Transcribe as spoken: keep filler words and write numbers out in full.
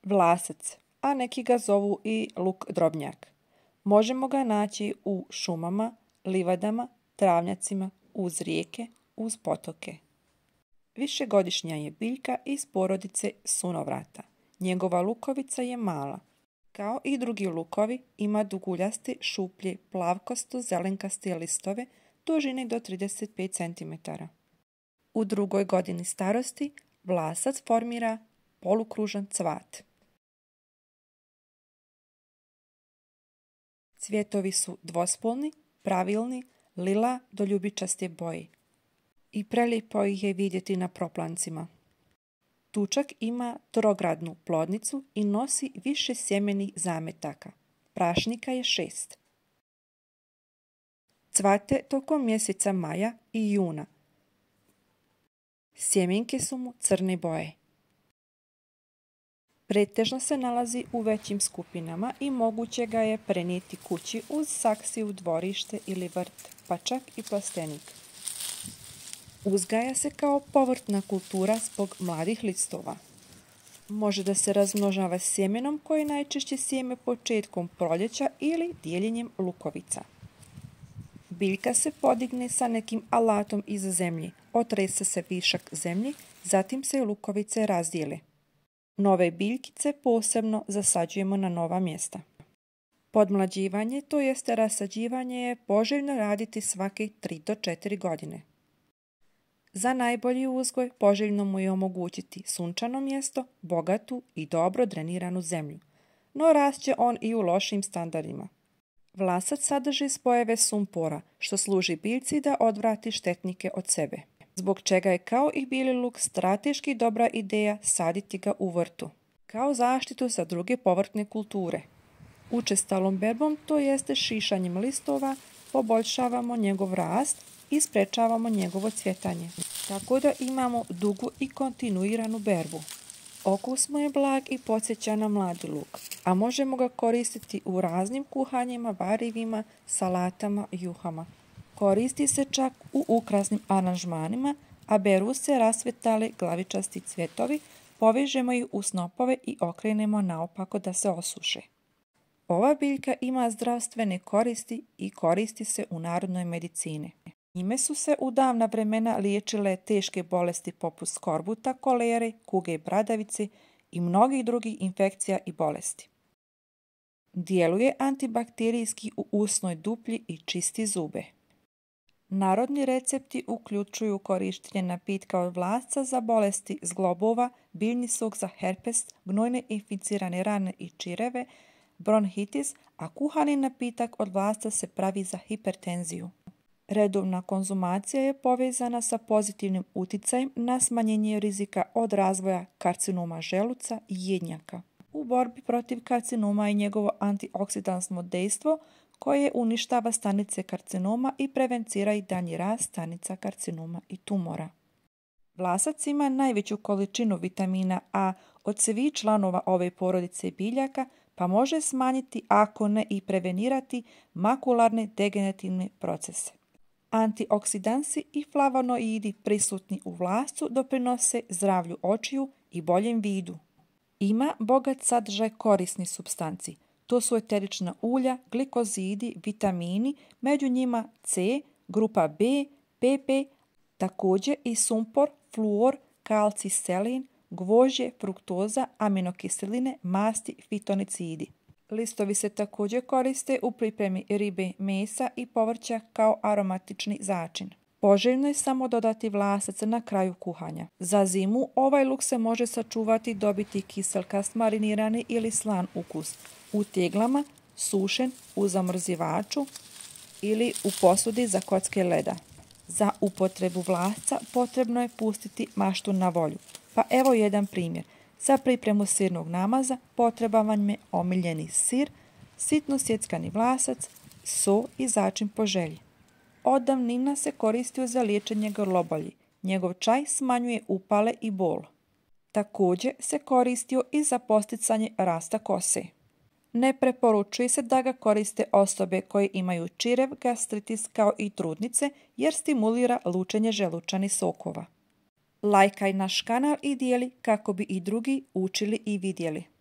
Vlasac, a neki ga zovu i luk drobnjak. Možemo ga naći u šumama, livadama, travnjacima, uz rijeke, uz potoke. Višegodišnja je biljka iz porodice sunovrata. Njegova lukovica je mala. Kao i drugi lukovi, ima duguljaste, šuplje, plavkasto zelenkaste listove dužine do trideset pet centimetara. U drugoj godini starosti vlasac formira polukružan cvat. Cvjetovi su dvospolni, pravilni, lila do ljubičaste boje. I prelijepo ih je vidjeti na proplancima. Tučak ima trogradnu plodnicu i nosi više sjemenih zametaka. Prašnika je šest. Cvate tokom mjeseca maja i juna. Sjemenke su mu crne boje. Pretežno se nalazi u većim skupinama i moguće ga je prenijeti kući uz saksiju, dvorište ili vrt, pa čak i plastenik. Uzgaja se kao povrtna kultura zbog mladih listova. Može da se razmnožava sjemenom koje najčešće sjeme početkom proljeća ili dijeljenjem lukovica. Biljka se podigne sa nekim alatom iz zemlje, otrese se višak zemlje, zatim se lukovice razdijele. Nove biljkice posebno zasađujemo na nova mjesta. Podmlađivanje, to jeste rasađivanje, je poželjno raditi svake tri do četiri godine. Za najbolji uzgoj poželjno mu je omogućiti sunčano mjesto, bogatu i dobro dreniranu zemlju, no rašće on i u lošim standardima. Vlasac sadrži spojeve sumpora, što služi biljci da odvrati štetnike od sebe, zbog čega je kao i bijeli luk strateški dobra ideja saditi ga u vrtu, kao zaštitu za druge povrtne kulture. Učestalom berbom, to jeste šišanjem listova, poboljšavamo njegov rast i sprečavamo njegovo cvjetanje, tako da imamo dugu i kontinuiranu berbu. Okus mu je blag i podsjeća na mladi luk, a možemo ga koristiti u raznim kuhanjima, varivima, salatama i juhama. Koristi se čak u ukrasnim aranžmanima, a beru se rasvetali glavičasti cvjetovi, povežemo ih u snopove i okrenemo naopako da se osuše. Ova biljka ima zdravstvene koristi i koristi se u narodnoj medicini. Njime su se u davna vremena liječile teške bolesti poput skorbuta, kolere, kuge bradavice i mnogih drugih infekcija i bolesti. Djeluje antibakterijski u usnoj duplji i čisti zube. Narodni recepti uključuju korištenje napitka od vlasca za bolesti zglobova, biljni sok za herpes, gnojne inficirane rane i čireve, bronhitis, a kuhani napitak od vlasca se pravi za hipertenziju. Redovna konzumacija je povezana sa pozitivnim uticajem na smanjenje rizika od razvoja karcinoma želuca i jednjaka. U borbi protiv karcinoma je njegovo antioksidansno dejstvo koje uništava stanice karcinoma i prevencira i danji rast stanica karcinoma i tumora. Vlasac ima najveću količinu vitamina A od svih članova ove porodice biljaka, pa može smanjiti, ako ne i prevenirati, makularne degenerativne procese. Antioksidansi i flavonoidi prisutni u vlascu doprinose zdravlju očiju i boljem vidu. Ima bogat sadržaj korisnih supstanci. To su eterična ulja, glikozidi, vitamini, među njima C, grupa B, P P, također i sumpor, fluor, kalcij, selen, gvožđe, fruktoza, aminokiseline, masti, fitonicidi. Listovi se također koriste u pripremi ribe, mesa i povrća kao aromatični začin. Poželjno je samo dodati vlasac na kraju kuhanja. Za zimu ovaj luk se može sačuvati i dobiti kiselkast, marinirani ili slan ukus. U teglama, sušen, u zamrzivaču ili u posudi za kocke leda. Za upotrebu vlasca potrebno je pustiti maštu na volju. Pa evo jedan primjer. Za pripremu sirnog namaza potreban vam je omiljeni sir, sitno sjeckani vlasac, so i začin po želji. Od davnina se koristio za liječenje grlobolji. Njegov čaj smanjuje upale i bol. Također se koristio i za posticanje rasta kose. Ne preporučuje se da ga koriste osobe koje imaju čirev, gastritis kao i trudnice jer stimulira lučenje želučanih sokova. Lajkaj naš kanal i dijeli kako bi i drugi učili i vidjeli.